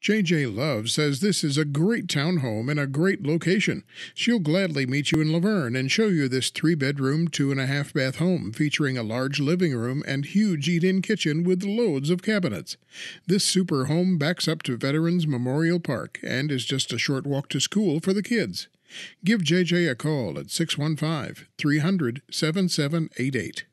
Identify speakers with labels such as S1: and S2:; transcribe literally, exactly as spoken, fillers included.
S1: J J Love says this is a great townhome in a great location. She'll gladly meet you in Laverne and show you this three-bedroom, two-and-a-half-bath home featuring a large living room and huge eat-in kitchen with loads of cabinets. This super home backs up to Veterans Memorial Park and is just a short walk to school for the kids. Give J J a call at six one five, three hundred, seven seven eight eight.